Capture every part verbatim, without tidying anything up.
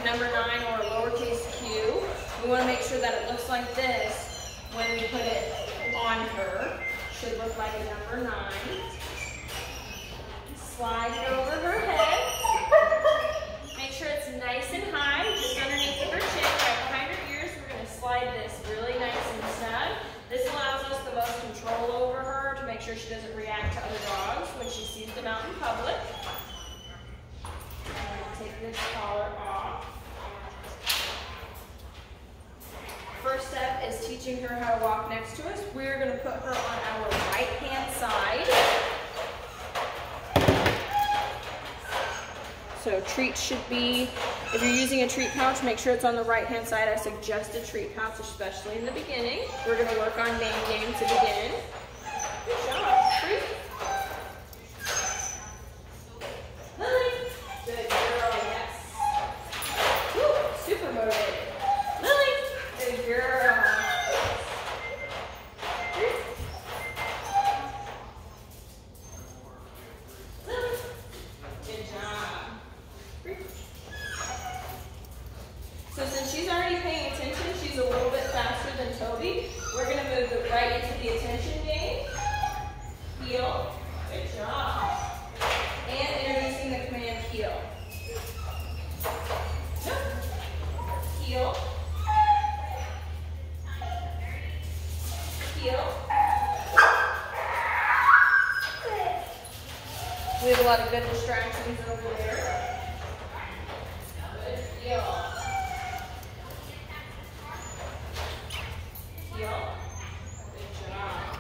number nine or a lowercase q. We want to make sure that it looks like this when we put it on her. Should look like a number nine. Slide it over her head. Make sure it's nice and high, just underneath of her chin, right behind her ears. We're going to slide this really nice and snug. This allows us the most control over her to make sure she doesn't react to other dogs when she sees them out in public. Take this collar off. First step is teaching her how to walk next to us. We're going to put her on our right hand side. So treats should be, if you're using a treat pouch, make sure it's on the right hand side. I suggest a treat pouch, especially in the beginning. We're going to work on name game to begin. Good job. Treat. Lily. Good girl, yes. Woo, super motivated. Lily. Good girl. Lily. Good job. So since she's already paying attention, she's a little bit faster than Toby. We're going to move it right into the attention game. Heel. Good job. And introducing the command heel. Heel. Heel. We have a lot of good distractions over there. Good. Heel. Heel. Good job.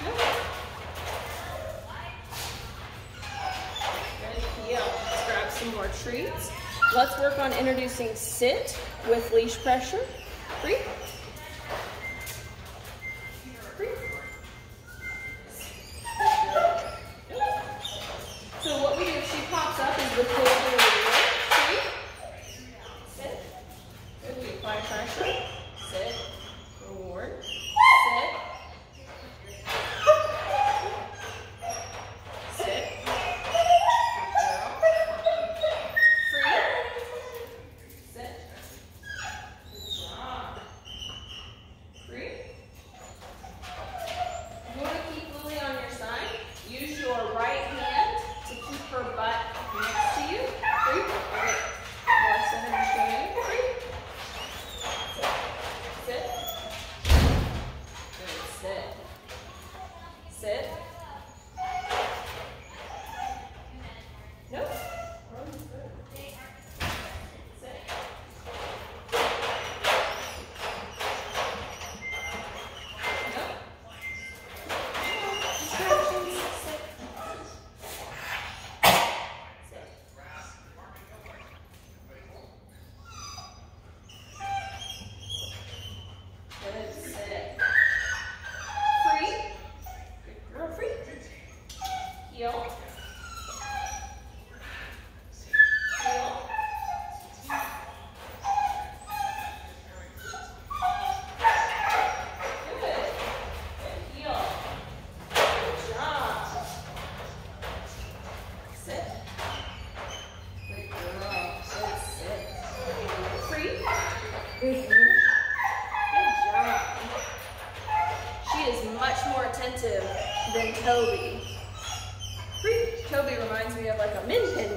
Good heel. Let's grab some more treats. Let's work on introducing sit with leash pressure. Free. Free. So what we do if she pops up is the pull the reward. Free. Sit. Good. We apply pressure. Sit. Reward. Sit. Sit. Free. Sit. Good job. Free. You want to keep Lily on your side. Use your right hand to keep her butt next to you. Free. Okay. More center and show you. Free. Sit. Good. Sit. Sit. Nope. Sit. Nope. Distractions. Sit. Sit. Good. Sit. Free. Good girl. Free. Heel. Heel. Good. Good heel. Good job. Sit. Good girl. Good sit. Free. Good. Good job. She is much more attentive than Toby. Free. Toby reminds me of like a min pin